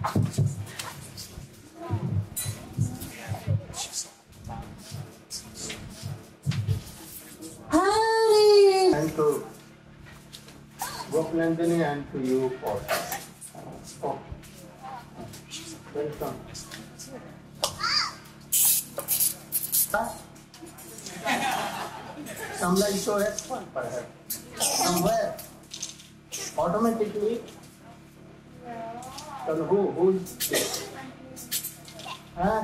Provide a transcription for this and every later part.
And to Gopnandini and to you also. Oh. Welcome. Some like so respond perhaps. Somewhere. Automatically. So who's this? Huh?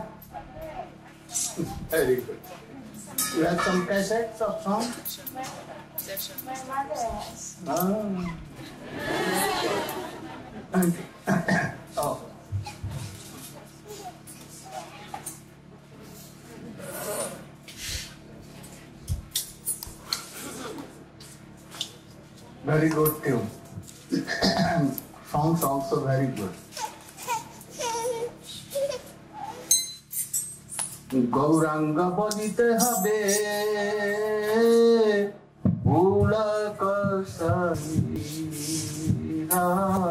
Very good. You have some cassettes of songs? My mother has. Oh. Very good tune. Songs also very good. Gauranga bodite habe ulaka sarira.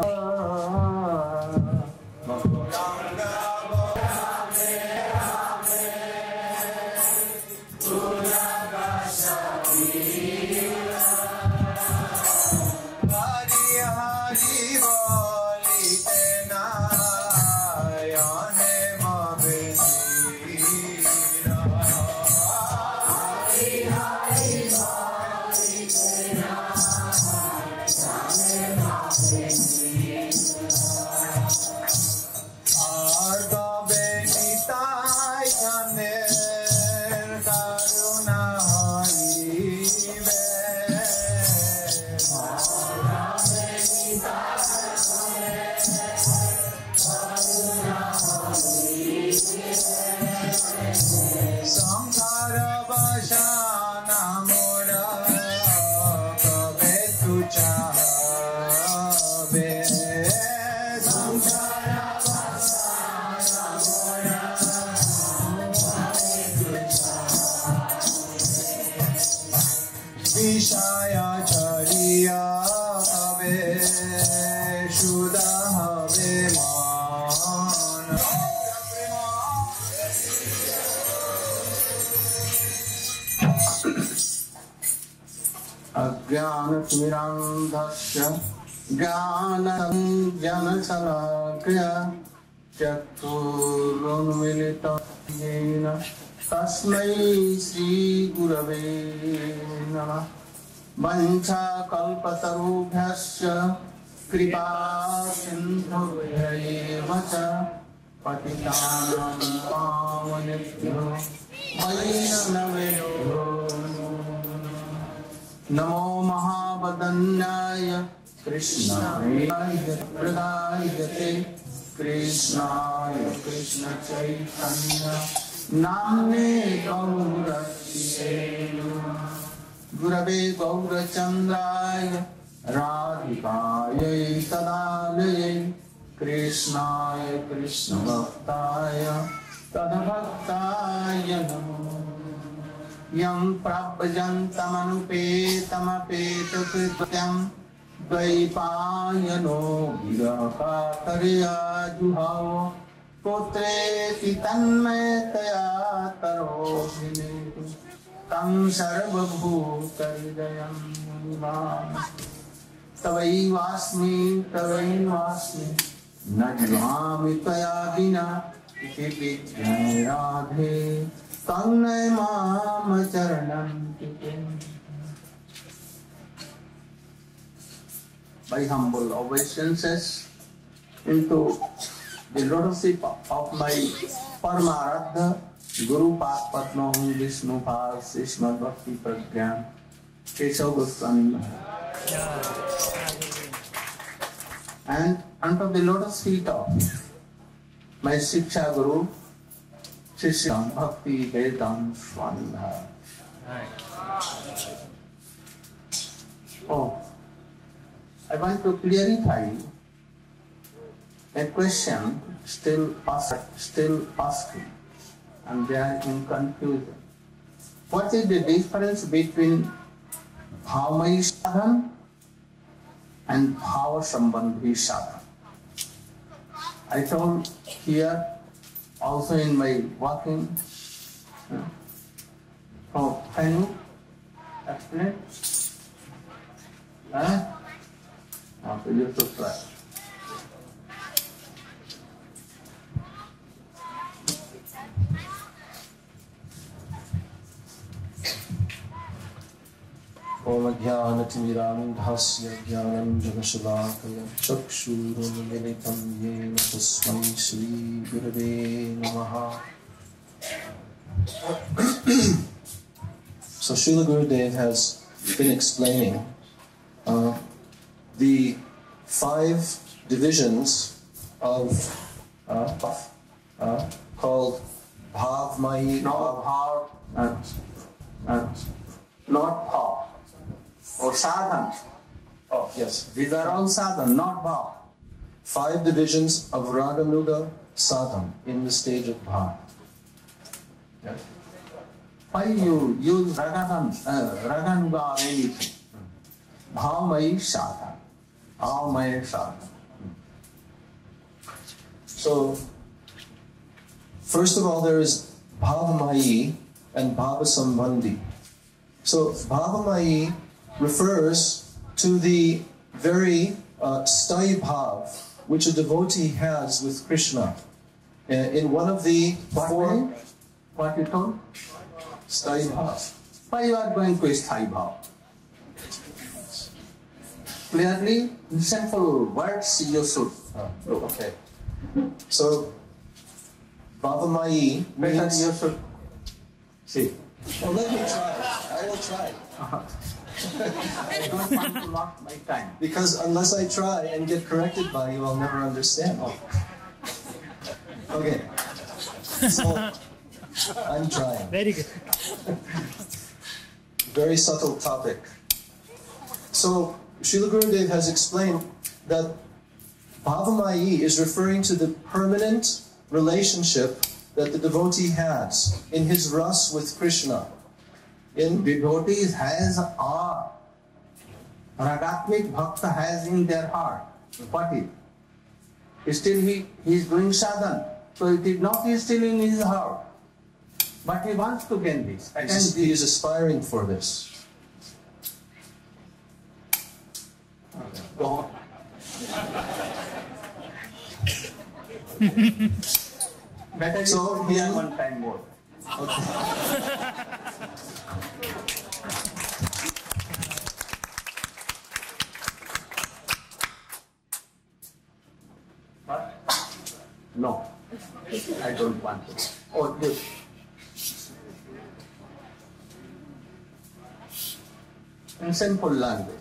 ज्ञानतिमिरान्धस्य ज्ञानञ्जनशलाकया चक्षुरुन्मीलितं येन तस्मै श्रीगुरवे नमः। वञ्चाकल्पतरुभ्यश्च कृपासिन्धुभ्यैव च पतितानां पावनेभ्यो वैष्णवेभ्यो नमो महावदन्याय कृष्णाय प्रदायते कृष्णाय कृष्ण चैतन्य नाम्ने गौरक्षिते गुरवे गौरचन्द्राय राधिकायै तदालये कृष्णाय कृष्णभक्ताय तद्भक्ताय नमो। यं प्राप्यजन्तमनुपेतमपेतकृत्यं द्वैपायनो विरहकातर्याजुहाव पुत्रेति तन्मयतया तरोभिनेतु तं सर्वभूतहृदयं मुनिमान्। तवैवास्मि न जीवामि त्वया विना इति विज्ञाय राधे तन्नय माम चरणं टिके। By humble obeisances into the lotus feet of my Paramaradha Guru Padma Vishnu Pal Srimad Bhakti Pragyan Keshav Goswami and unto the lotus feet of my Shiksha Guru Shishya Bhakti Vedanta Swami Maharaj. Oh, I want to clarify a question still asking, and they are in confusion. What is the difference between Bhavamai sadhan and Bhava Sambandhi sadhan? I told here, also in my walking. Oh, can you explain? Huh? Okay, you should try. Om Jnanatimirandhasya Jnananjanashalakaya Chakshurunmilitam Yena Tasmai Shri Gurave Namaha. So Srila Gurudev has been explaining the 5 divisions of called Bhavmayi, Not bhav. Or sadhan. Oh, yes. These are all sadhan, not bhav. 5 divisions of Raganuga Sadhan in the stage of Bhav. Yes. Why you use raganuga or anything? Bhavmayi sadhan. Bhavmayi sadhan. So, first of all, there is Bhavamayi and Bhavasambandhi. So, Bhavamayi refers to the very sthayi bhav which a devotee has with Krishna. In one of the 4... What you told? Sthayi bhav. Why you are going to sthayi bhav? Clearly, simple words you should. Okay. So, Bhavamayi Better means... you should see. Well, let me try. I will try. I don't want to lost my time. Because unless I try and get corrected by you, I'll never understand. Okay. So, I'm trying. Very good. Very subtle topic. So, Srila Gurudev has explained that Bhavamayi is referring to the permanent relationship that the devotee has in his ras with Krishna. In devotees has a ragatmik bhakta has in their heart. What is? Still he is doing sadhan. So it is not still in his heart. But he wants to gain this. He is aspiring for this. Go on. Better So, you hear one time more. What? No, I don't want to. Oh, this. In simple language.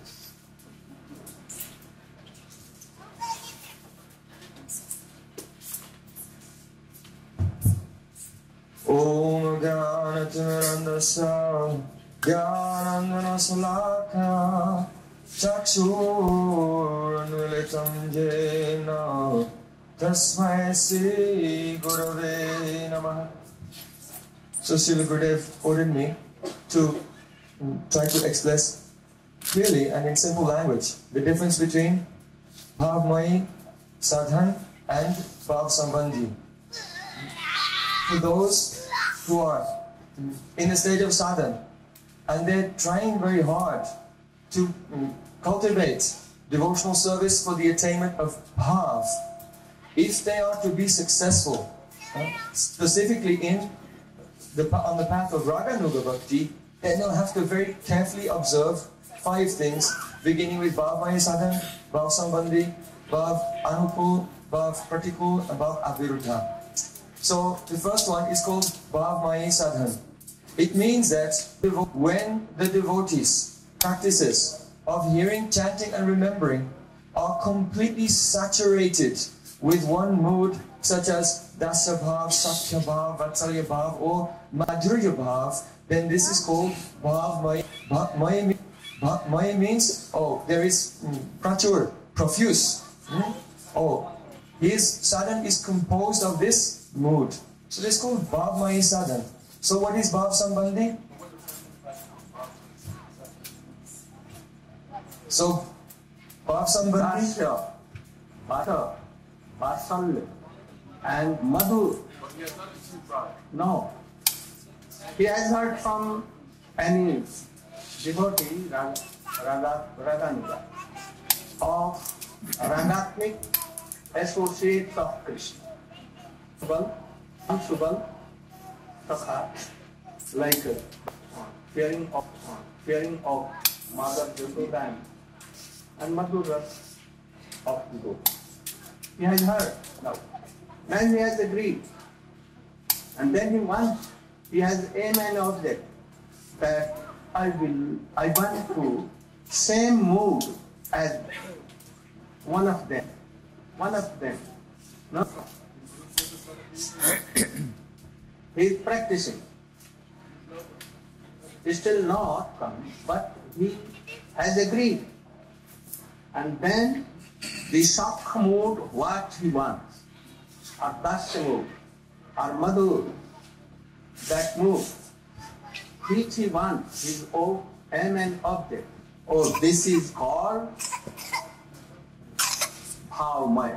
Om Jnanatimirandhasya Jnananjanashalakaya Chakshurunmilitam Yena Tasmai Shri Gurave Namaha. So Srila Gurudev ordered me to try to express clearly and in simple language the difference between Bhavmayi Sadhan and Bhav Sambandhi. To those who are in the stage of sadhan and they're trying very hard to cultivate devotional service for the attainment of bhav, if they are to be successful, specifically on the path of Raganuga Bhakti, then they'll have to very carefully observe 5 things, beginning with Bhavmayi Sadhan, Bhav Sambandhi, Bhav Anukul, Bhav Pratikul, and Bhav Aviruddha. So the first one is called Bhavmayi Sadhan. It means that when the devotees' practices of hearing, chanting and remembering are completely saturated with one mood such as Dasya Bhav, Sakya Bhav, Vatsalya Bhav or Madhurya Bhav, then this is called Bhavmayi. Bhavmayi means, there is prachur, profuse. His sadhan is composed of this mood. So this is called Bhavmayi Sadhan. So what is Bhav Sambandhi? So Bhav Sambandhi, Dasya, Bhata, Vatsalya, And Madhur, no, he has heard from any devotee, Radhanuga, of Ragatmik associates of Krishna. Subal, Sakha, like fearing of Mother Yashoda and Madhura of Ego. He has heard now. Then he has agreed. And then he has aim and object that I want to same mood as one of them. No? He is practicing. He still not come, but he has agreed. And then the Sakha mood, what he wants, or Dasya mood, or Madhur, that mood, which he wants, his own aim and object. Oh, this is called Bhavmaya.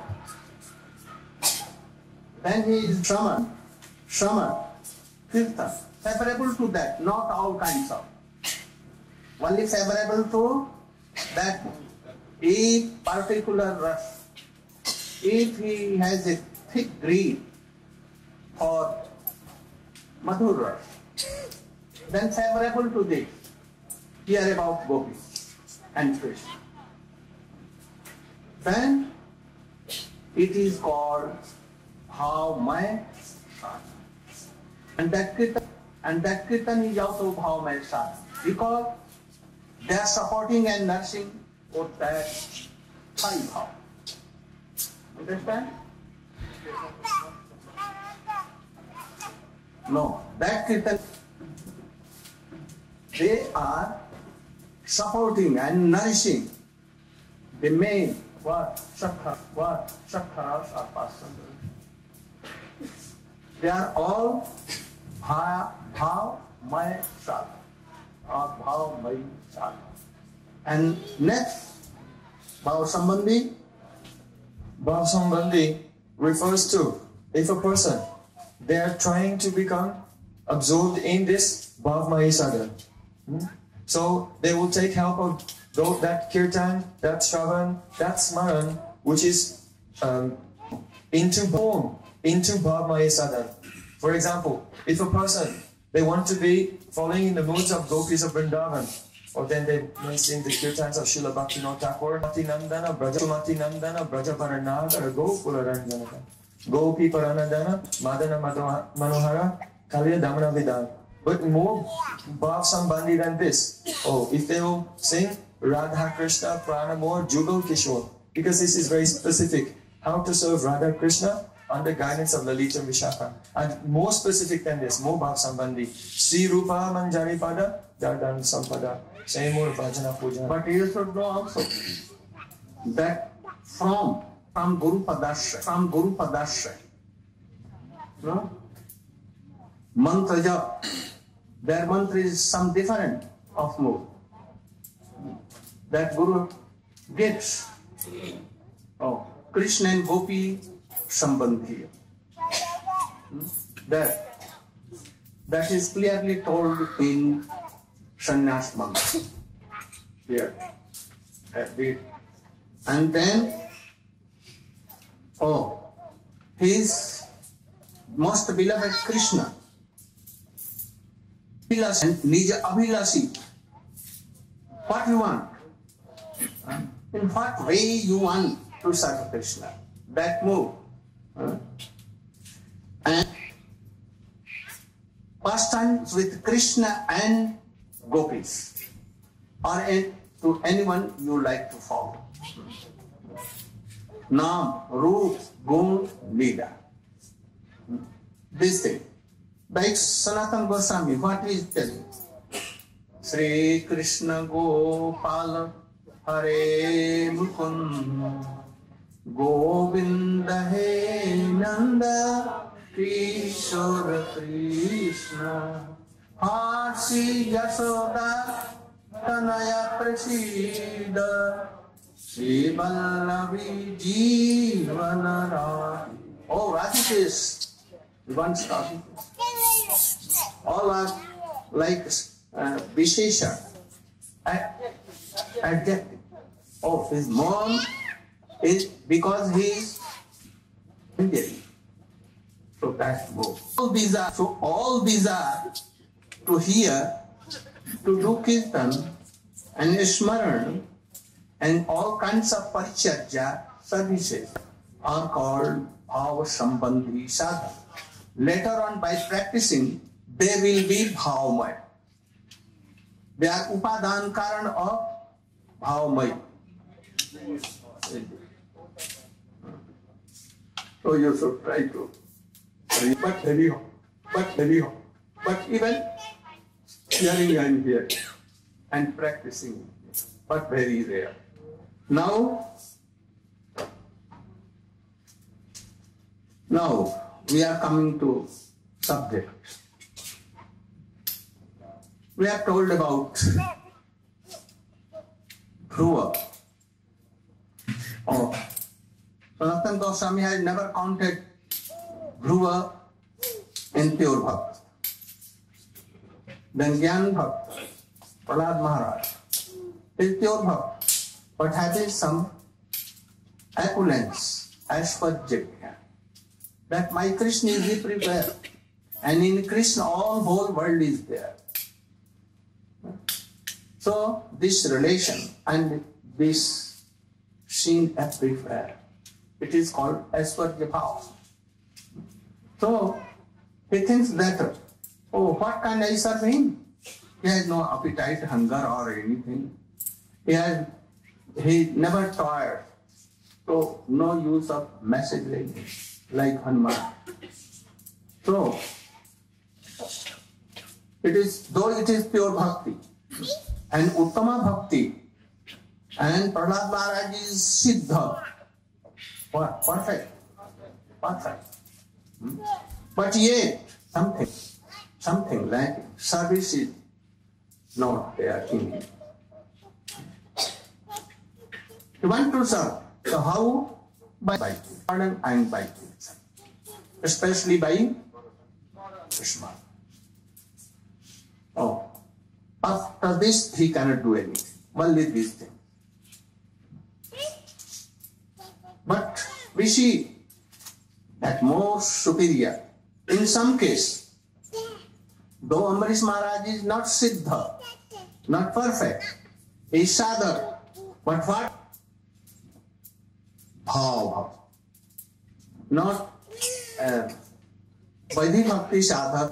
Then he is Shraman, Kirtan, favorable to that, not all kinds of. Only favorable to that a particular rasa. If he has a thick greed for Madhur rasa, then favorable to this. Hear about Gopi and Krishna. Then it is called Bhavmaya sadhana. And that kirtan is also Bhavmaya sadhana. Because they are supporting and nursing for that high bhav. Understand? No, that kirtan, they are supporting and nourishing the main Shakharas are passing. They are all Bhavmaya sadhana or Bhavmaya sadhana. And next, Bhav Sambandhi refers to if a person, they are trying to become absorbed in this Bhavmaya sadhana. So they will take help of that kirtan, that shravan, that smaran, which is into Bhavmaya sadhana. For example, if a person, they want to be following in the moods of gopis of Vrindavan, or then they may sing the kirtans of Srila Bhaktivinoda Thakur, Mati Nandana, Braja Paranagara, Gopula Ranjanaka, Gopi Paranadana, Madana Manohara, Kalya Damana Vidana. But more Bhav Sambandhi than this. Oh, if they will sing Radha Krishna Pranamor Jugal Kishore, because this is very specific. How to serve Radha Krishna under guidance of Lalita Vishakha. And more specific than this, more Bhav Sambandhi. Sri Rupa Manjari Pada, Dardan Sampada. Say more Bhajana Puja. But you should know also that from Guru Padashray, no? Mantra jap, their mantra is some different of mood that Guru gives. Oh, Krishna and Gopi Sambandhi. That is clearly told in Sannyas Mantra. Here. And then, his most beloved Krishna, Nija Abhilasi. What you want? In what way you want to serve Krishna? That move. And pastimes with Krishna and gopis, or to anyone you like to follow. Naam, Roop, Gun, Leela. This thing. Like Sanatana Goswami, what is telling? Sri Krishna Gopala Hare Mukund Govinda He Nanda Kishore Krishna Harsi Yasoda Tanaya Prasida Sri Vallavi Jeevana Radhi. Oh, Radhi this, one stopping. All are like Vishesha, adjective. Oh, his mom is because he is Indian. So that's more. All these are to hear, to do kirtan and smaran and all kinds of paricharya services are called bhava sambandhi sadhana. Later on, by practicing, they will be bhavamaya. They are upadan karan of bhavamaya. So you should try to, but even hearing and hearing and practicing, but very rare. Now we are coming to subject. We are told about Dhruva. Oh, Sanatana Goswami has never counted Dhruva in pure bhakti. Then Gyan Bhakti, Prahlad Maharaj is pure bhakti, but having some opulence, aishwarya, that my Krishna is everywhere, and in Krishna all whole world is there. So this relation and this seen everywhere, it is called aishwarya bhava. So he thinks that, oh, what can I serve him? He has no appetite, hunger or anything. He never tired. So no use of messaging like Hanuman. So though it is pure bhakti and uttama bhakti and Prahlad Maharaj is siddha. What? Perfect. But yet something lacking. Service is not there in him. You want to serve. So how? By pardon and by kirtan. Especially by Krishna. Oh. After this he cannot do anything. Only this thing. But we see that more superior. In some case, though Ambarish Maharaj is not siddha, not perfect, he is sadhak, but what? Bhava. Not Vaidhi Bhakti sadhak,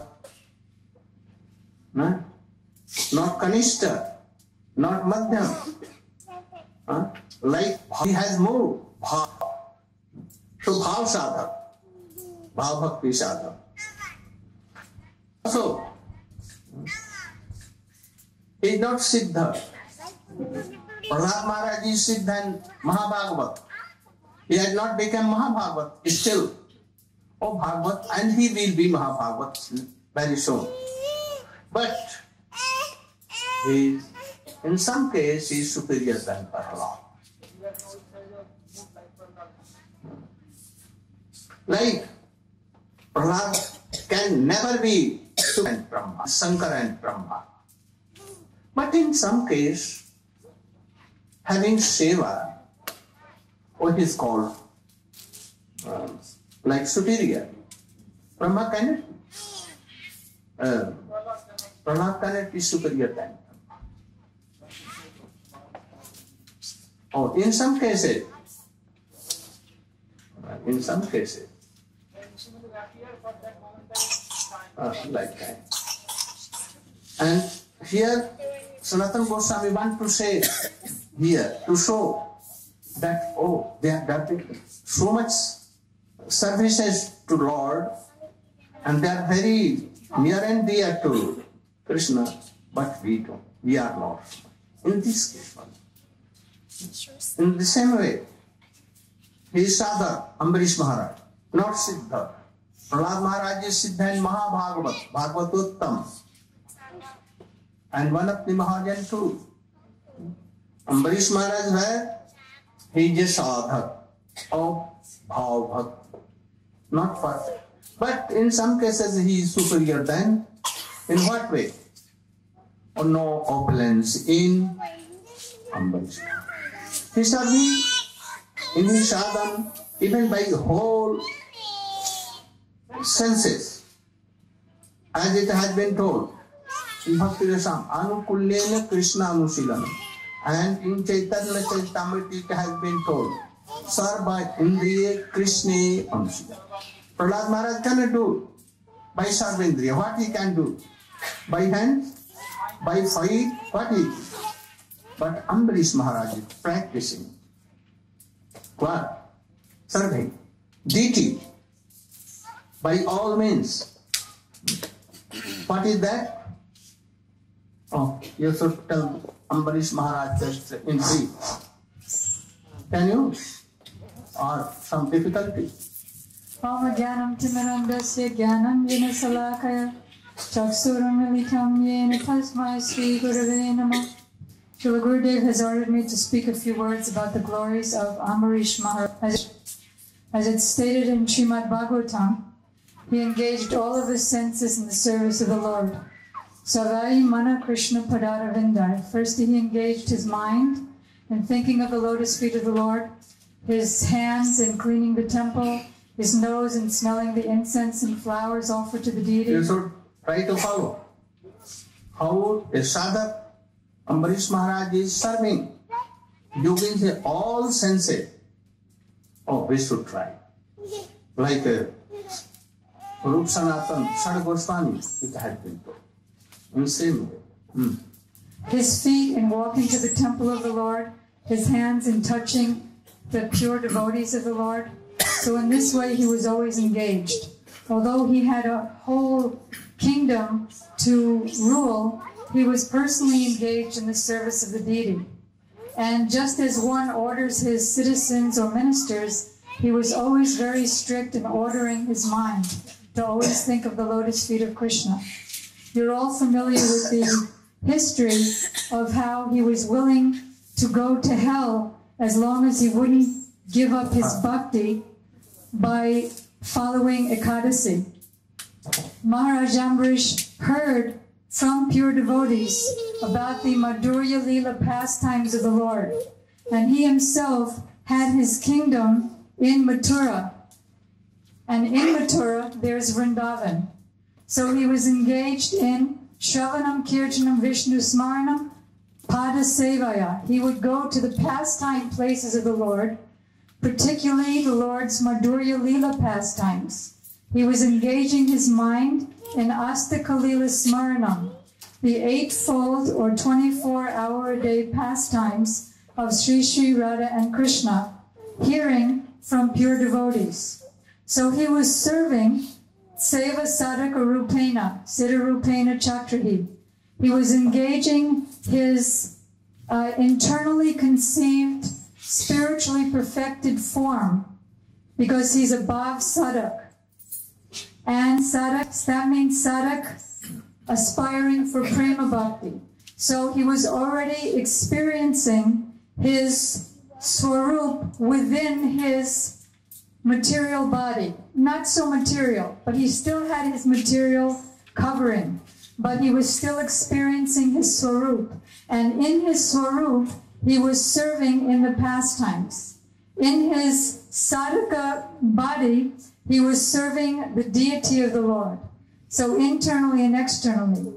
not kanishta, not madhyam. Like he has more bhava. So bhav sadhak, bhav bhakti sadhak. So he is not siddha. Prahlad Maharaj is siddha and Mahabhagavat. He has not become Mahabhagavat still. Oh, Bhagavat, and he will be Mahabhagavat very soon. But in some case he is superior than Prahlad. Like Prahlad can never be and Brahma, Shankara and Brahma. But in some case, having seva, what is called like superior. Brahma cannot, Prahlad cannot be superior than Brahma. Oh, in some cases, like that. And here, Sanatana Goswami want to say here, to show that, oh, they are doing so much services to Lord, and they are very near and dear to Krishna, but we don't. We are not. In this case, in the same way, he is Sadhak, Ambarish Maharaj, not Siddha. Prahlad Maharaj is Siddha and Mahabhagavat, Bhagavatottam, and one of the Mahajan too. Ambarish Maharaj, where he is a Sadhak of Bhav Bhakti. not perfect. But in some cases he is superior than. In what way? Or no opulence in Ambarish. He is serving in his sadhana even by whole senses. As it has been told in Bhakti Rasam, Anukulyena Krishna Anusilanam. And in Chaitanya Charitamrita it has been told, Sarva Indriya Krishna Anusilanam. Prahlad Maharaj cannot do by Sarvendriya. What he can do? By hands? By feet? What he? But Ambarish Maharaj is practicing. What? Serving. Deity. By all means. What is that? Oh, you should tell Ambarish Maharaj just in brief. Can you? Or some difficulty? Om Jnanam Timirandasya Jnanam Jena Salakaya Chaksuramilitam Yena Tasmai Sri Gurave Namah. Srila Gurudev has ordered me to speak a few words about the glories of Ambarish Maharaj. As it's stated in Srimad Bhagavatam, he engaged all of his senses in the service of the Lord. Savai Mana Krishna Padara Vindai. First he engaged his mind in thinking of the lotus feet of the Lord, his hands in cleaning the temple, his nose in smelling the incense and flowers offered to the deity. You should try to follow how a sadhak Ambarish Maharaj is serving using his all senses. Oh, we should try. Like Rup Sanatan Sada Goswami, it has been told. In the same way. His feet in walking to the temple of the Lord, his hands in touching the pure devotees of the Lord. So in this way he was always engaged. Although he had a whole kingdom to rule, he was personally engaged in the service of the deity. And just as one orders his citizens or ministers, he was always very strict in ordering his mind to always think of the lotus feet of Krishna. You're all familiar with the history of how he was willing to go to hell as long as he wouldn't give up his bhakti by following Ekadasi. Maharaj Ambarish heard from pure devotees about the Madhurya Leela pastimes of the Lord, and he himself had his kingdom in Mathura, and in Mathura there's Vrindavan. So he was engaged in Shravanam Kirtanam Vishnu Smaranam Pada Sevaya. He would go to the pastime places of the Lord, particularly the Lord's Madhurya Leela pastimes. He was engaging his mind in Astaka Leela Smaranam, the eightfold or 24-hour-a-day pastimes of Sri Sri Radha and Krishna, hearing from pure devotees. So he was serving Seva Sadhaka Rupena, Siddha Rupena Chakrahi. He was engaging his internally conceived, spiritually perfected form, because he's a Bhav Sadhak. And sadhak, that means sadhak aspiring for prema bhakti. So he was already experiencing his swarup within his material body. Not so material, but he still had his material covering. But he was still experiencing his swarup. And in his swarup, he was serving in the pastimes. In his sadhaka body, he was serving the deity of the Lord. So internally and externally.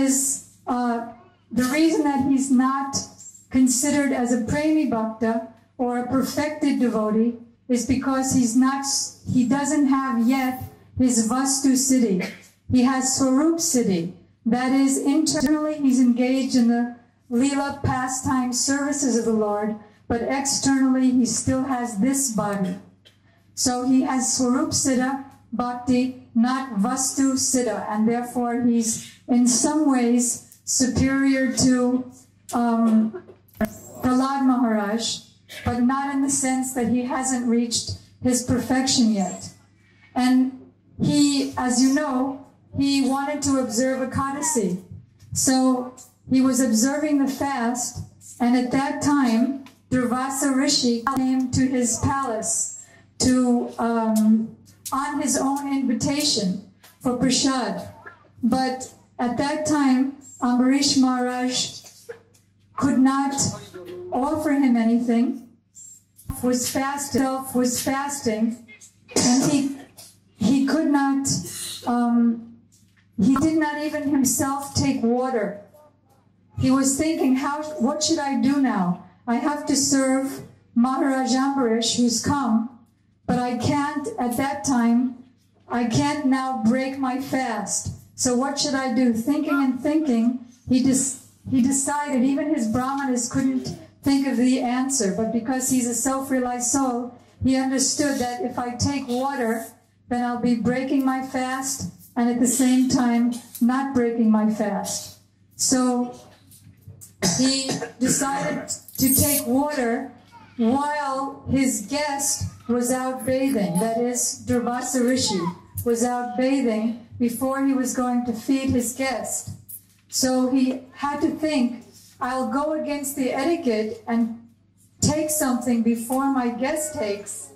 The reason that he's not considered as a premi bhakta or a perfected devotee is because he doesn't have yet his vastu siddhi. He has swarup siddhi. That is, internally he's engaged in the Leela pastime services of the Lord, but externally he still has this body. So he has Swarup Siddha Bhakti, not Vastu Siddha, and therefore he's in some ways superior to Prahlad Maharaj, but not in the sense that he hasn't reached his perfection yet. And he, as you know, he wanted to observe Ekadasi. So he was observing the fast, and at that time, Durvasa Rishi came to his palace to on his own invitation for prasad. But at that time, Ambarish Maharaj could not offer him anything, was fasting, and he could not, he did not even himself take water. He was thinking, what should I do now? I have to serve Maharaj Ambarish, who's come, but I can't, at that time, I can't now break my fast. So what should I do? Thinking and thinking, he decided, even his brahmanas couldn't think of the answer, but because he's a self-realized soul, he understood that if I take water, then I'll be breaking my fast, and at the same time, not breaking my fast. So he decided to take water while his guest was out bathing. That is, Durvasa Rishi was out bathing before he was going to feed his guest. So he had to think, I'll go against the etiquette and take something before my guest takes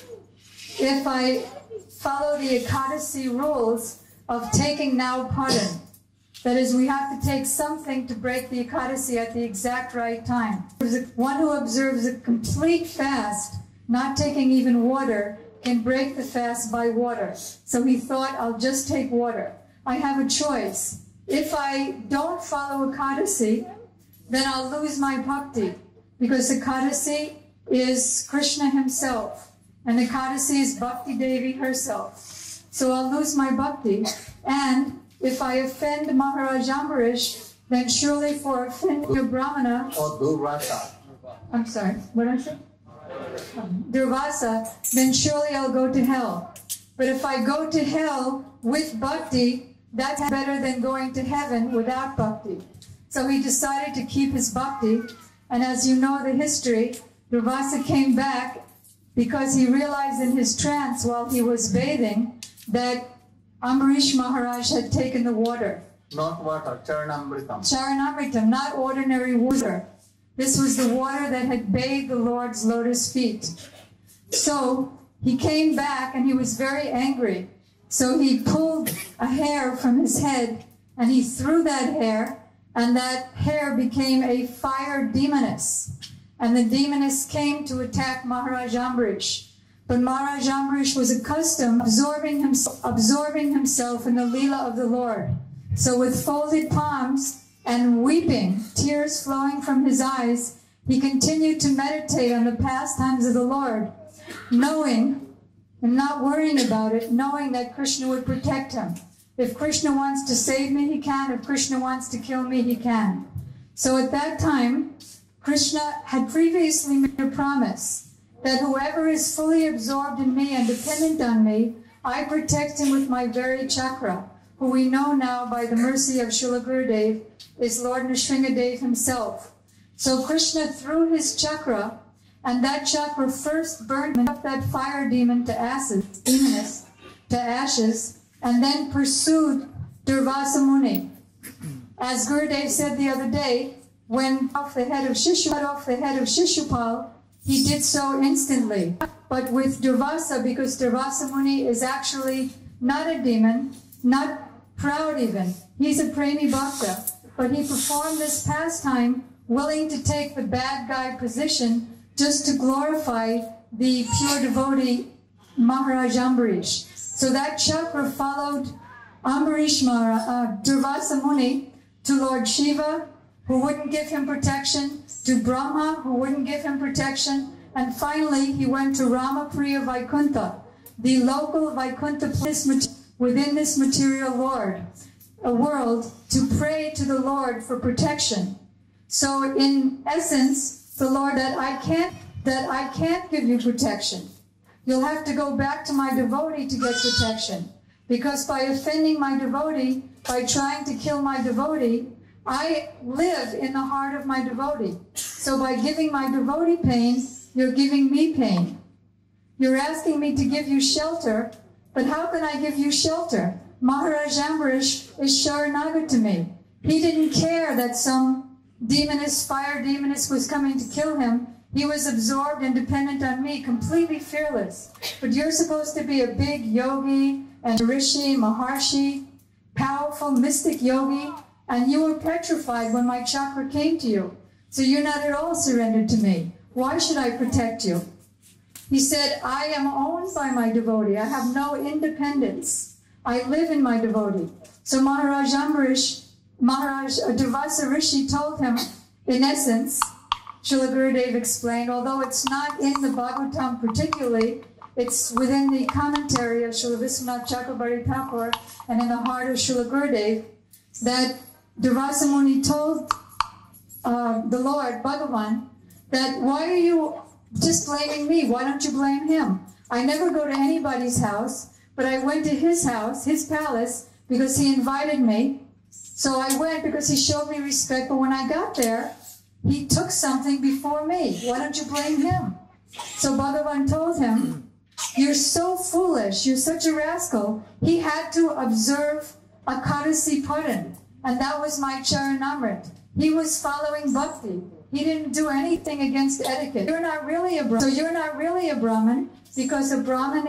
if I follow the Ekadasi rules of taking now pardon. That is, we have to take something to break the Ekadasi at the exact right time. One who observes a complete fast, not taking even water, can break the fast by water. So he thought, I'll just take water. I have a choice. If I don't follow Ekadasi, then I'll lose my bhakti, because Ekadasi is Krishna himself, and Ekadasi is Bhakti Devi herself. So I'll lose my bhakti, and if I offend Maharaj Ambarish, then surely for offending a Brahmana, or Durvasa. I'm sorry, what did I say? Durvasa, then surely I'll go to hell. But if I go to hell with bhakti, that's better than going to heaven without bhakti. So he decided to keep his bhakti, and as you know the history, Durvasa came back because he realized in his trance while he was bathing that Ambarish Maharaj had taken the water. Not water, Charanamritam. Charanamritam, not ordinary water. This was the water that had bathed the Lord's lotus feet. So he came back and he was very angry. So he pulled a hair from his head and he threw that hair, and that hair became a fire demoness. And the demoness came to attack Maharaj Ambarish. But Maharaj Ambarish was accustomed absorbing himself in the Leela of the Lord. So with folded palms and weeping, tears flowing from his eyes, he continued to meditate on the pastimes of the Lord, knowing and not worrying about it, knowing that Krishna would protect him. If Krishna wants to save me, he can. If Krishna wants to kill me, he can. So at that time, Krishna had previously made a promise that whoever is fully absorbed in me and dependent on me, I protect him with my very chakra, who we know now by the mercy of Srila Gurudev is Lord Nrsingadev himself. So Krishna threw his chakra, and that chakra first burned up that fire demon to ashes, and then pursued Durvasa Muni. As Gurudev said the other day, when cut off the head of Shishupal, he did so instantly. But with Durvasa, because Durvasa Muni is actually not a demon, not proud even, he's a Premi Bhakta, but he performed this pastime willing to take the bad guy position just to glorify the pure devotee Maharaj Ambarish. So that chakra followed Durvasa Muni to Lord Shiva, who wouldn't give him protection, to Brahma, who wouldn't give him protection, and finally he went to Ramapriya Vaikuntha, the local Vaikuntha place within this material world, to pray to the Lord for protection. So in essence, the Lord, that I can't give you protection. You'll have to go back to my devotee to get protection. Because by offending my devotee, by trying to kill my devotee, I live in the heart of my devotee. So by giving my devotee pain, you're giving me pain. You're asking me to give you shelter, but how can I give you shelter? Maharaj Ambarish is Sharanagat to me. He didn't care that some demoness, fire demoness, was coming to kill him. He was absorbed and dependent on me, completely fearless. But you're supposed to be a big yogi and rishi, maharshi, powerful mystic yogi, and you were petrified when my chakra came to you. So you're not at all surrendered to me. Why should I protect you? He said, I am owned by my devotee. I have no independence. I live in my devotee. So Maharaj Durvasa Rishi told him, in essence, Srila Gurudev explained, although it's not in the Bhagavatam particularly, it's within the commentary of Srila Viswanath Chakrabarti Thakur and in the heart of Srila Gurudev, that Durvasa Muni told the Lord, Bhagavan, that why are you just blaming me? Why don't you blame him? I never go to anybody's house, but I went to his house, his palace, because he invited me. So I went because he showed me respect, but when I got there, he took something before me. Why don't you blame him? So Bhagavan told him, you're so foolish, you're such a rascal. He had to observe Akadasi Puran, and that was my Charanamrit. He was following bhakti. He didn't do anything against etiquette. You're not really a Brahmin. So you're not really a Brahmin, because a Brahmin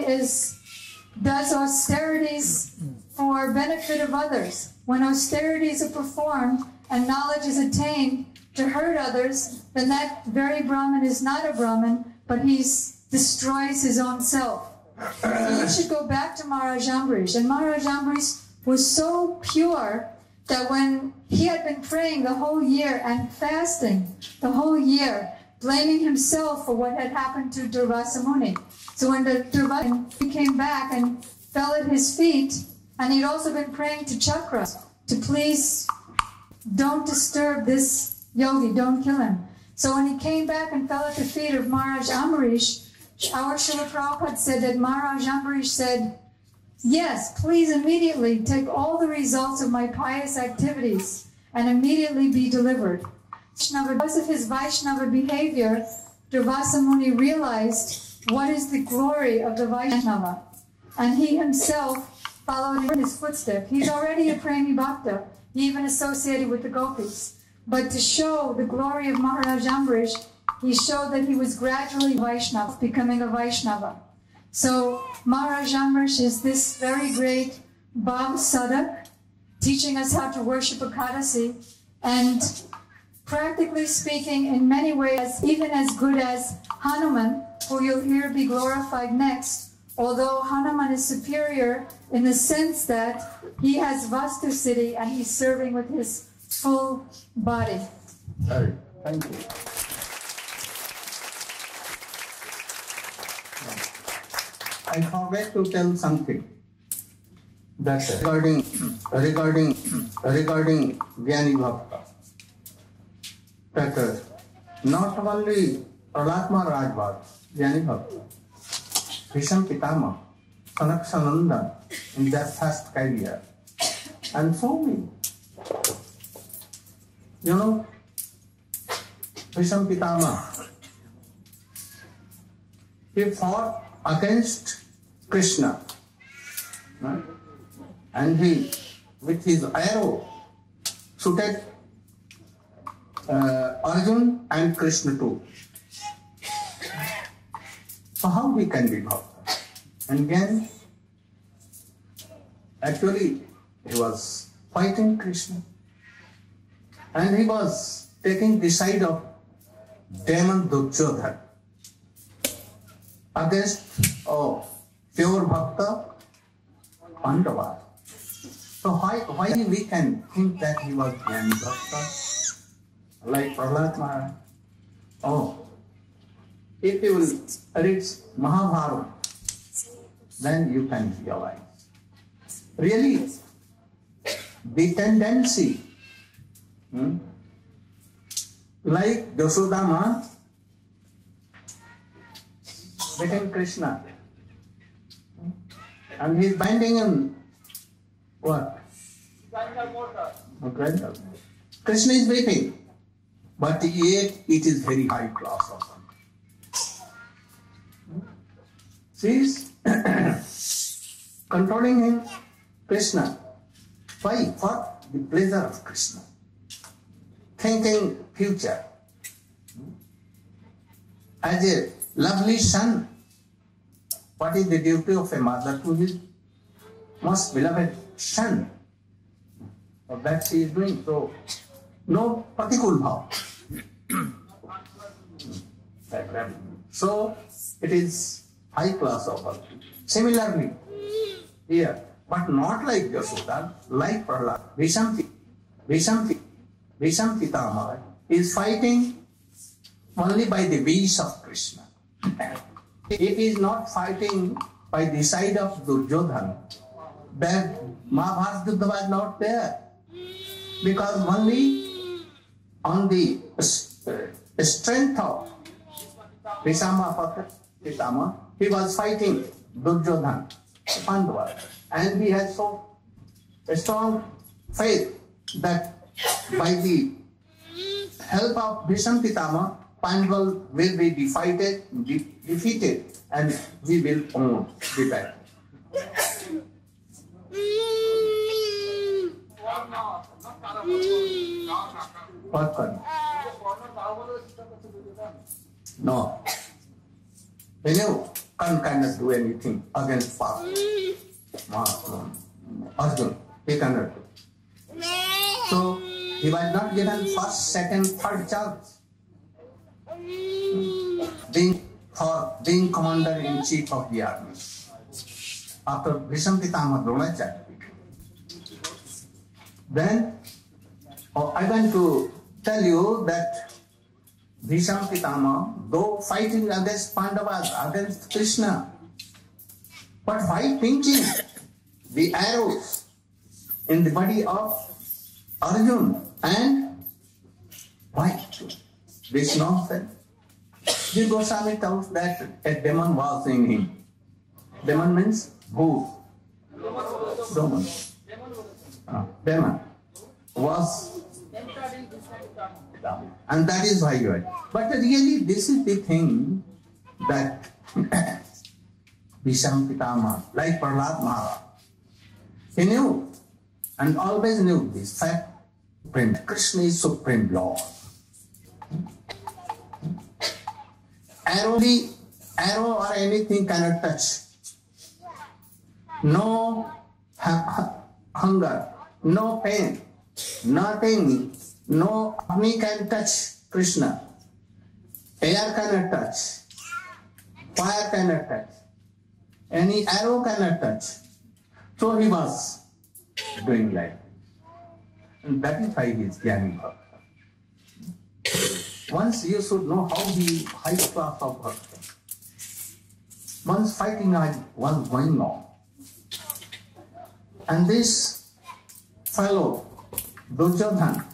does austerities for benefit of others. When austerities are performed and knowledge is attained to hurt others, then that very Brahmin is not a Brahmin, but he destroys his own self. So you should go back to Maharaj Ambarish. And Maharaj Ambarish was so pure that when he had been praying the whole year and fasting the whole year, blaming himself for what had happened to Durvasa Muni. So when the Durvasa he came back and fell at his feet, and he'd also been praying to Chakra to please don't disturb this yogi, don't kill him. So when he came back and fell at the feet of Maharaj Ambarish, our Srila Prabhupada said that Maharaj Ambarish said, yes, please immediately take all the results of my pious activities and immediately be delivered. Because of his Vaishnava behavior, Durvasa Muni realized what is the glory of the Vaishnava. And he himself followed in his footsteps. He's already a Premi Bhakta. He even associated with the gopis. But to show the glory of Maharaj Ambarish, he showed that he was gradually Vaishnava, becoming a Vaishnava. So Maharaj Ambarish is this very great Bhav Sadak, teaching us how to worship Akadasi, and practically speaking, in many ways, even as good as Hanuman, who you'll hear be glorified next, although Hanuman is superior in the sense that he has Vastu Siddhi and he's serving with his full body. Thank you. I forgot to tell something that regarding Jnani Bhakta. That not only Prahlad Maharaj was Jnani Bhakta, Bhisham Pitama, Sanak Sanandan in their first career, and so many. You know, Bhisham Pitama, he fought against Krishna, right? And he, with his arrow, shooted Arjun and Krishna too. So how we can be Bhakta? And again, actually, he was fighting Krishna. And he was taking the side of demon Duryodhana against pure Bhakta Pandava. So why we can think that he was Jnani Bhakta like Prahlad Maharaj? Oh, if you will read Mahabharata, then you can realize. Really, the tendency, like Yasodama between Krishna, and he is binding him what? Okay. Krishna is weeping, but yet it is very high class of him. She is controlling him, Krishna. Why? For the pleasure of Krishna. Thinking future. as a lovely son. What is the duty of a mother to his most beloved son? So that she is doing. So, no pratikul bhav. So, it is high class of bhakti. Similarly, here, but not like Yashoda, like Prahlad, Bhisham Pitama is fighting only by the wish of Krishna. It is not fighting by the side of Duryodhana. That Mahabharata Yuddha was not there. Because only on the strength of Bhishma Pitama, he was fighting Duryodhana, Pandava. And he had so a strong faith that by the help of Bhishma Pitama, Pandava will be defeated, and we will own the battle. What? No. Karna cannot do anything against power. Arjuna, he cannot do. So, he was not given first, second, third chance. Being commander-in-chief of the army. After Bhishma Pitama Dronacharya. Then, I want to tell you that Bhishma Pitama, though fighting against Pandavas, against Krishna, but why pinching the arrows in the body of Arjuna? And why? This nonsense. The Goswami tells that a demon was in him. Demon means who? Demon was, and that is why you are. But really, this is the thing that Bhishma Pitama, like Prahlad Maharaj, he knew and always knew this fact. Krishna is Supreme Lord. Arrow or anything cannot touch. No hunger, no pain, nothing, no Agni can touch Krishna. Air cannot touch. Fire cannot touch. Any arrow cannot touch. So he was doing like that. And that is why he is Jnani Bhakta. Once you should know how the high class of Bhakta. Once fighting was going on. And this fellow, Duryodhana,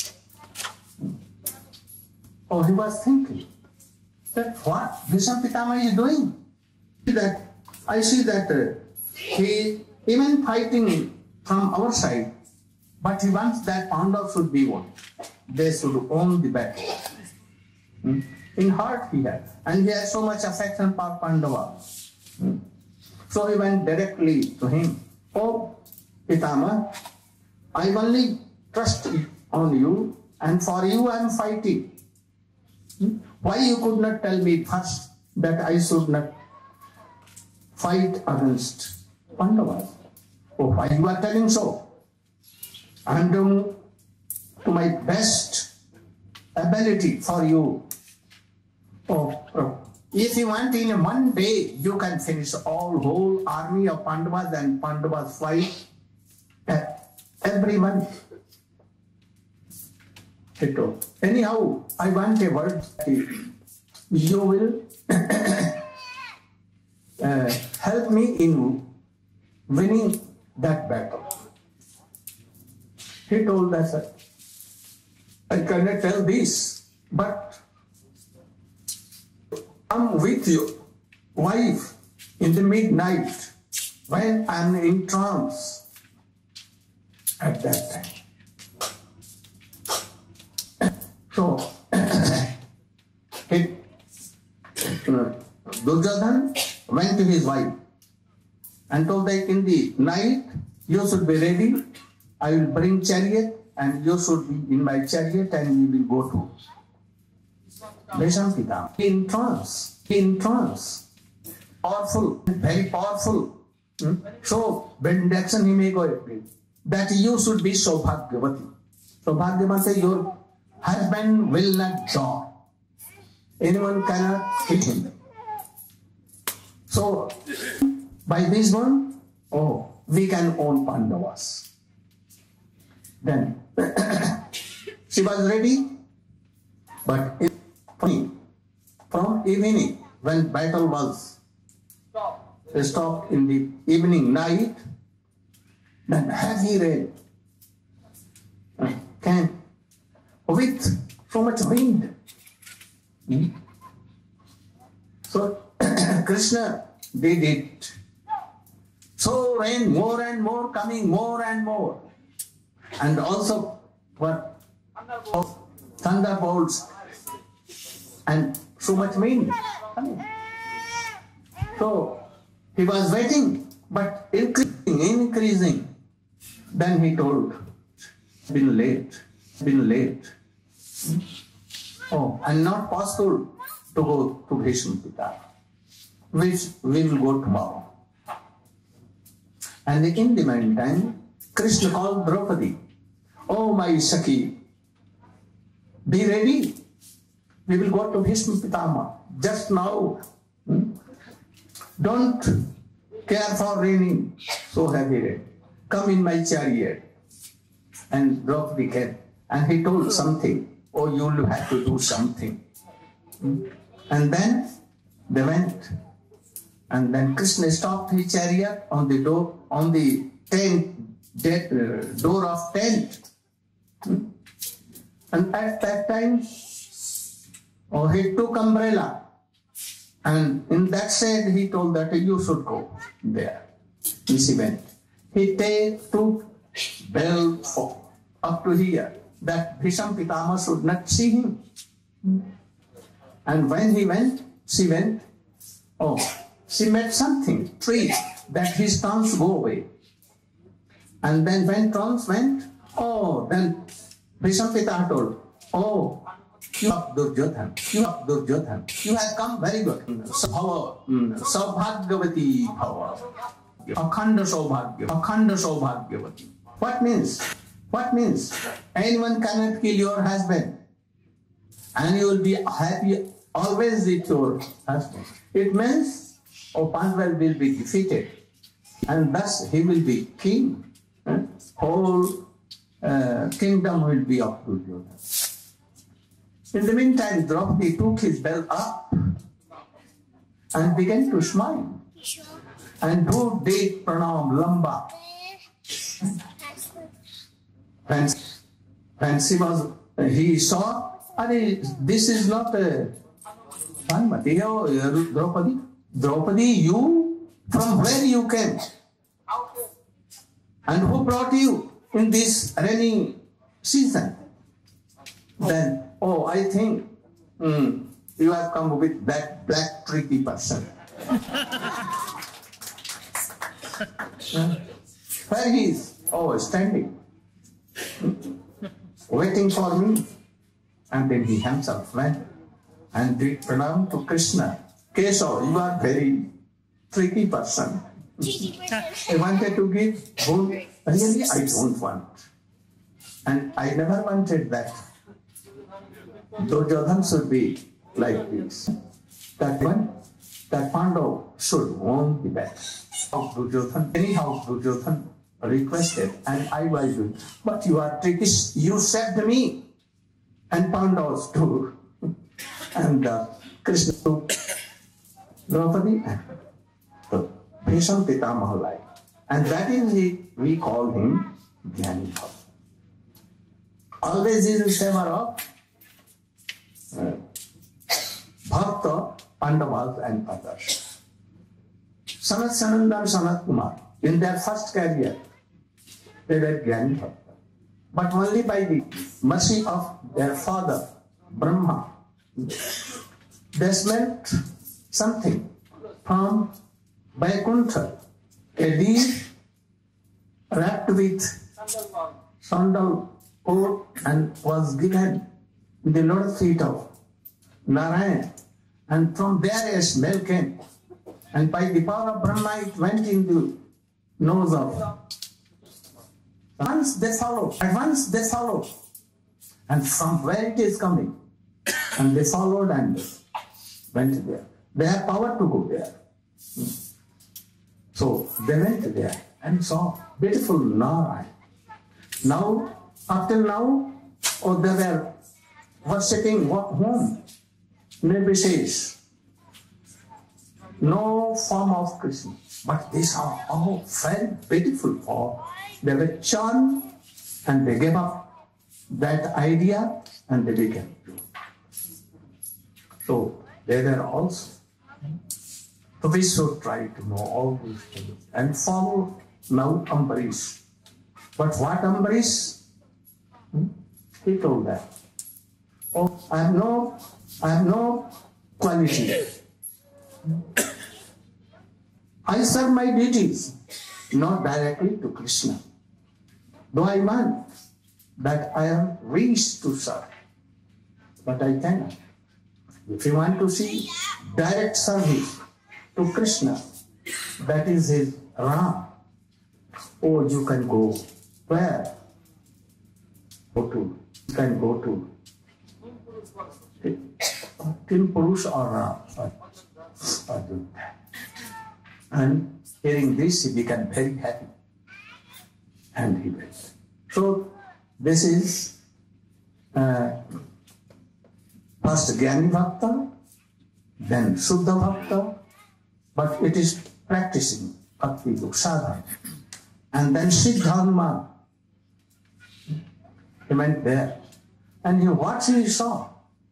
he was thinking that what Bhishma Pitama is doing. I see that he even fighting from our side, but he wants that Pandava should be won. They should own the battle. In heart he had, and he had so much affection for Pandava. So he went directly to him. Oh, Pitama, I only trust on you, and for you I am fighting. Why you could not tell me first that I should not fight against Pandavas? Oh, why you are telling so? I am doing to my best ability for you. Oh, if you want, in one day you can finish whole army of Pandavas, and Pandavas fight everyone. Anyhow, I want a word. You will help me in winning that battle. He told us, I cannot tell this, but come with your wife in the midnight when I am in trance at that time. So, Duryodhana went to his wife and told that in the night you should be ready. I will bring chariot and you should be in my chariot and we will go to Bhisham Pitama, in trance, powerful, very powerful. So, benediction he may go that you should be Saubhagyavati. Saubhagyavati, your husband will not die. Anyone cannot kill him. So, by this one, we can own Pandavas. Then, she was ready, but from evening, when battle was stopped in the evening, night, then heavy rain came with so much wind. So Krishna did it. So rain more and more, coming more and more. And also what? Thunderbolts and so much wind coming. So he was waiting, but increasing. Then he told, been late. And not possible to go to Bhishma Pitama, which we will go tomorrow. And in the meantime, Krishna called Draupadi, "Oh my Sakhi, be ready. We will go to Bhishma Pitama just now. Don't care for raining, so heavy rain. Come in my chariot." And Draupadi came, and he told something. "Oh, you will have to do something." And then they went. And then Krishna stopped his chariot on the door, on the door of tent. And at that time, he took umbrella. And in that shade, he told that you should go there. He went. He took bell up to here, that Bhisham Pitama should not see him. And when he went, she went. She met something, tree, that his tongues go away. And then when tongues went, then Bhisham Pitama told, you are Duryodhan. You have come very good. Saubhagyavati bhava. Akhanda Saubhagyavati. What means? Anyone cannot kill your husband. And you will be happy always with your husband. It means, Pandava will be defeated. And thus he will be king. Whole kingdom will be of Duryodhan. In the meantime, Draupadi took his bell up and began to smile and do date pranam lamba. When he saw, this is not Bhanumati, Draupadi. Draupadi, you, from where you came? And who brought you in this rainy season? Then, I think you have come with that black tricky person. Where he is? Standing, waiting for me. And then he himself went and did pranam to Krishna. Keshav, you are very tricky person. I wanted to give food. Really, I don't want. And I never wanted that. Duryodhan should be like this. That Pandav should own the best of Duryodhan. Anyhow, Duryodhan requested, and I was doing. But you are tricky. You saved me. And Pandavas too. And Krishna took Draupadi to Bhisham Pitama life. And that is we call him Jnani Bhava. Always is in favor of Bhakta, Pandavas and others. Sanat Sanandar, Sanat Kumar, in their first career, they were Jnani Bhava. But only by the mercy of their father, Brahma, they smelt something from Vaikuntha, a deer wrapped with sandal coat, and was given the lotus feet of Narayan. And from there a smell came. And by the power of Brahma, it went into nose of. Once they followed. And from where it is coming. And they followed and went there. They have power to go there. So they went there and saw beautiful Narayan. Now, up till now, they were worshipping whom? Nirvishesh. No form of Krishna. But these are all very beautiful form. They were charmed and they gave up that idea and they became pure. So they were also. So we should try to know all these things and follow now Ambarish. But what Ambarish? He told that. Oh, I have no quality. I serve my deities, not directly to Krishna. Though I want that I am reached to serve, but I cannot. If you want to see direct service to Krishna, that is his Ram. Oh, you can go where? You can go to Tim Purush or Ram. And hearing this, he became very happy. And he went. So, this is first Jnani Bhakta, then Shuddha Bhakta, but it is practicing Bhakti Yog Sadhana. And then Siddharma. He went there. And what he saw?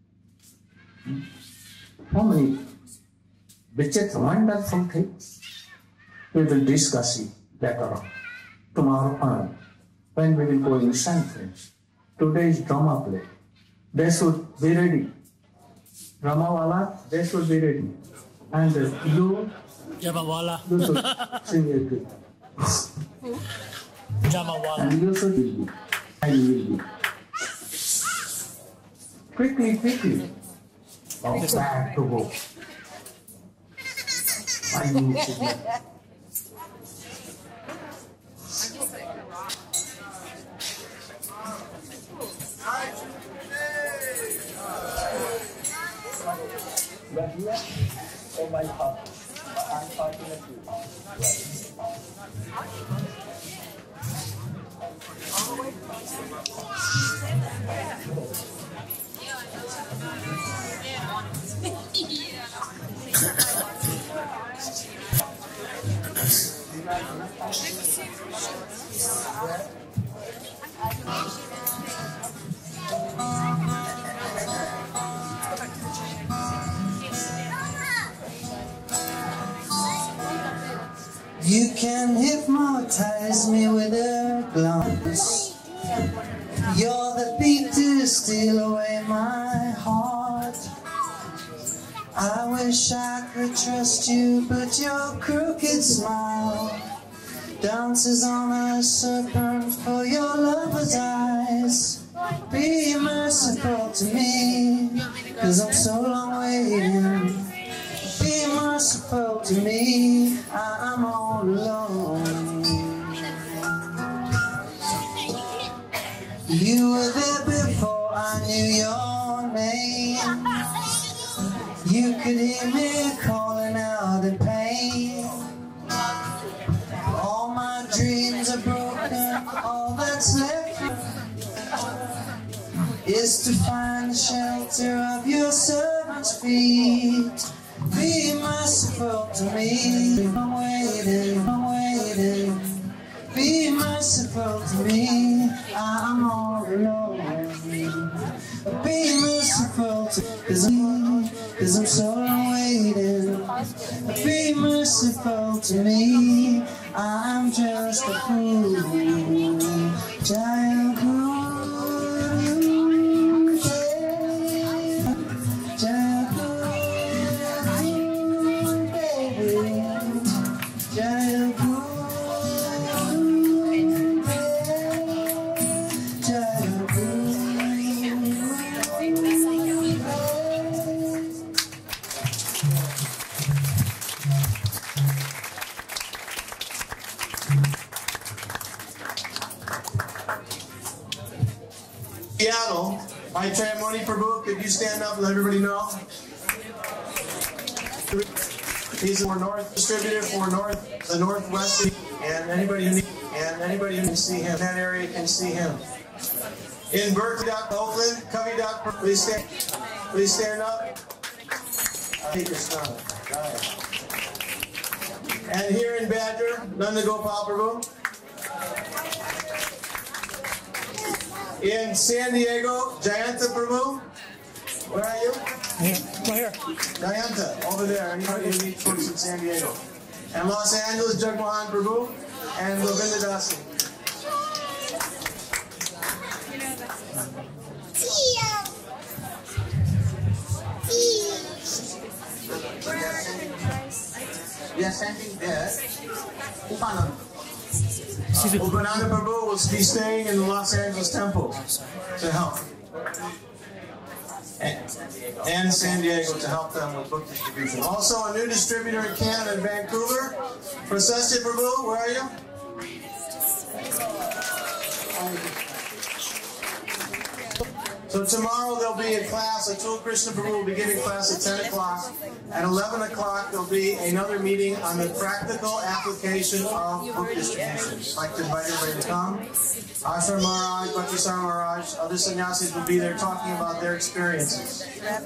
How many wonderful things. We will discuss it later on. Tomorrow on, when we will go in San Francisco. Today is drama play. They should be ready. Drama wala, they should be ready. And you should sing it. And you should be. I will be. Quickly. Back to go. I need to be. But here, oh my God, unfortunately. You can hypnotize me with a glance. You're the beat to steal away my heart. I wish I could trust you, but your crooked smile dances on a serpent for your lover's eyes. Be merciful to me, 'cause I'm so long waiting. Be merciful to me, I'm all alone. You were there before I knew your name. You could hear me calling out in pain. All my dreams are broken, all that's left is to find the shelter of your servant's feet. Be merciful to me, I'm waiting. Be merciful to me, I'm all alone. Be merciful to me, 'cause I'm so long waiting. Be merciful to me, I'm just a fool. Jaya Guru. Seattle, my Tramoni Prabhu, could you stand up and let everybody know? He's our North distributor for the Northwest, and anybody who can see him in that area can see him. In Berkeley, Oakland, Covey, please stand up. Take your son. And here in Badger, Nanda Gopal Prabhu. In San Diego, Jayanta Prabhu. Where are you? Right here. Jayanta, over there. Anybody who needs books in San Diego. And Los Angeles, Jagmohan Prabhu. And Lavinda Dasi. We are sending there Upananda. Upananda Prabhu will be staying in the Los Angeles temple to help. And San Diego to help them with book distribution. Also a new distributor in Canada and Vancouver. Prasastya Prabhu, where are you? So tomorrow there'll be a class, Atul Krishna Prabhu will be giving class at 10 o'clock. At 11 o'clock there'll be another meeting on the practical application of book distribution. I'd like to invite everybody to come. Ashram Maharaj, Bhaktisar Maharaj, other sannyasis will be there talking about their experiences.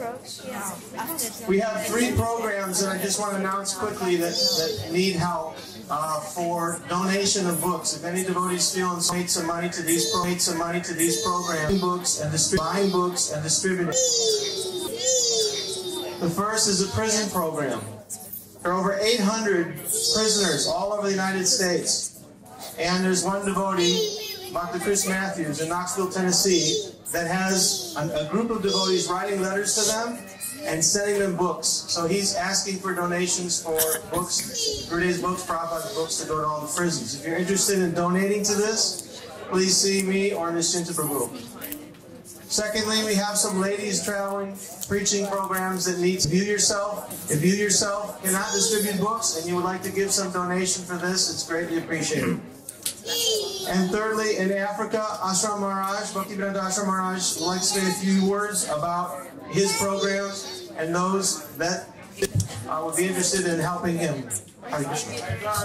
We have 3 programs that I just want to announce quickly that need help. For donation of books. If any devotees feel and donate some money to these programs, buying books and distributing. The first is a prison program. There are over 800 prisoners all over the United States. And there's one devotee, Dr. Chris Matthews in Knoxville, Tennessee, that has a group of devotees writing letters to them and sending them books. So he's asking for donations for books, Gurudev's books, Prabhupada's books to go to all the prisons. If you're interested in donating to this, please see me or Nishinta Prabhu. Secondly, we have some ladies traveling, preaching programs that need to view yourself. If you yourself cannot distribute books and you would like to give some donation for this, it's greatly appreciated. And thirdly, in Africa, Ashram Maharaj, Bhaktivedanta Ashram Maharaj would like to say a few words about his programs and those that would be interested in helping him. Hare Krishna.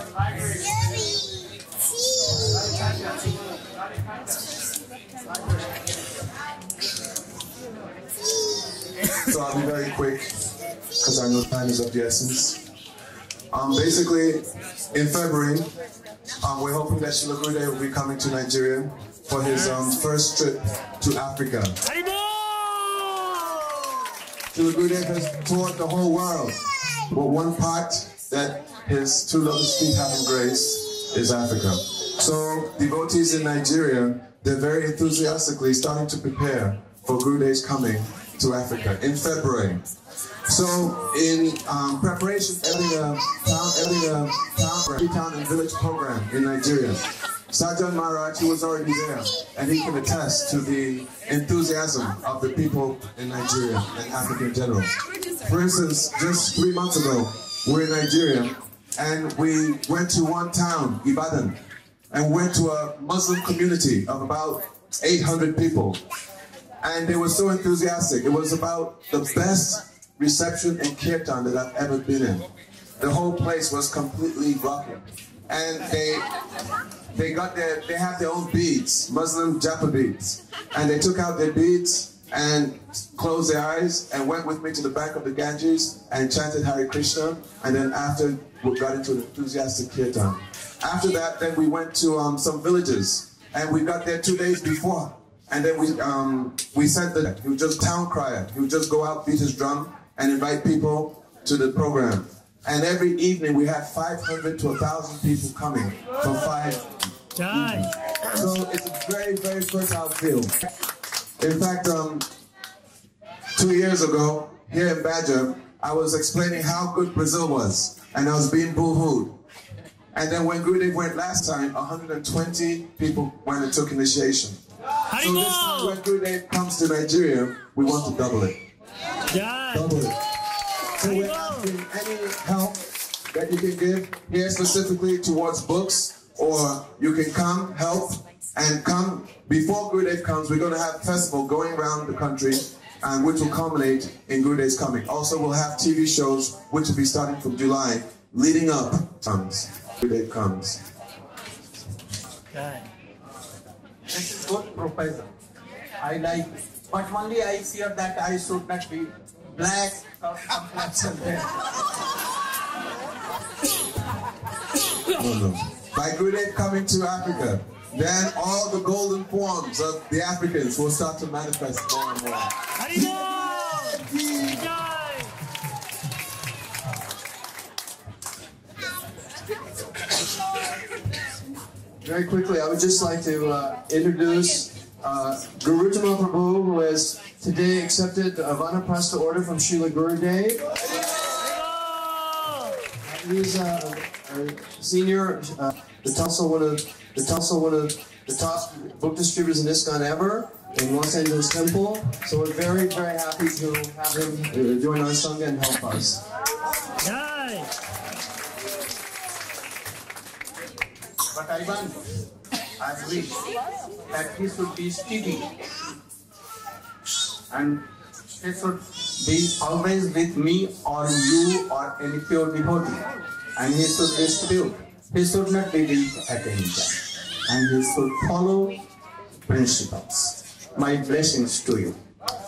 So I'll be very quick because I know time is of the essence. Basically, in February, we're hoping that Srila Gurudev will be coming to Nigeria for his first trip to Africa. Srila Gurudev has toured the whole world, but one part that his two lotus feet have embraced is Africa. So devotees in Nigeria, they're very enthusiastically starting to prepare for Gurudev's coming to Africa in February. So in preparation, every town and village program in Nigeria. Sajan Maharaj, who was already there, and he can attest to the enthusiasm of the people in Nigeria and Africa in general. For instance, just 3 months ago, we were in Nigeria, and we went to one town, Ibadan, and went to a Muslim community of about 800 people. And they were so enthusiastic. It was about the best reception in Kirtan that I've ever been in. The whole place was completely rocking. And they have their own beads, Muslim japa beads. And they took out their beads and closed their eyes and went with me to the bank of the Ganges and chanted Hare Krishna. And then after, we got into an enthusiastic Kirtan. After that, then we went to some villages. And we got there 2 days before. And then we sent he was just town crier. He would just go out, beat his drum, and invite people to the program. And every evening we had 500 to 1,000 people coming for 5 evenings. So it's a very, very fertile field. In fact, 2 years ago, here in Badger, I was explaining how good Brazil was, and I was being boo-hooed. And then when Gurudev went last time, 120 people went and took initiation. So this time when Gurudev comes to Nigeria, we want to double it. Double it. So we're asking any help that you can give here specifically towards books or you can come, help, and come. Before Gurudev comes, we're going to have a festival going around the country, and which will culminate in Gurudev's coming. Also, we'll have TV shows, which will be starting from July, leading up Gurudev comes. This is good proposal. I like it. But only I fear that I should not be black complexion there. No. By Gurudev coming to Africa, then all the golden forms of the Africans will start to manifest more and more. Very quickly, I would just like to introduce Gautama Prabhu, who has today accepted the Vanaprastha order from Srila Gurudev. He's a senior, also one of the top book distributors in ISKCON ever in Los Angeles Temple. So we're very, very happy to have him join our Sangha and help us. But I wish that he should be steady and he should be always with me or you or any pure devotee, and he should distribute. He should not be weak at any time, and he should follow principles. My blessings to you.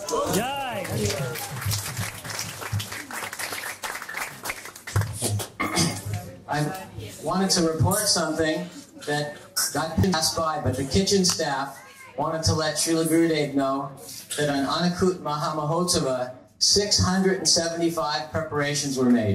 I wanted to report something that got passed by, but the kitchen staff wanted to let Srila Gurudev know that on Anakut Mahamahotsava, 675 preparations were made.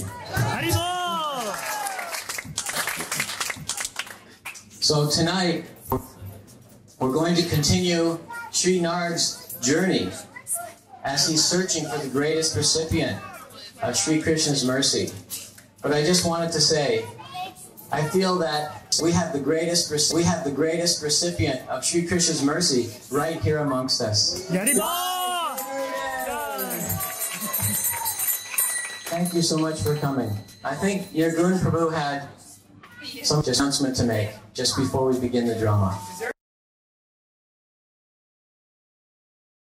So tonight, we're going to continue Sri Nard's journey as he's searching for the greatest recipient of Sri Krishna's mercy. But I just wanted to say, I feel that we have the greatest recipient of Sri Krishna's mercy right here amongst us. Thank you so much for coming. I think your Guru Prabhu had some announcement to make just before we begin the drama.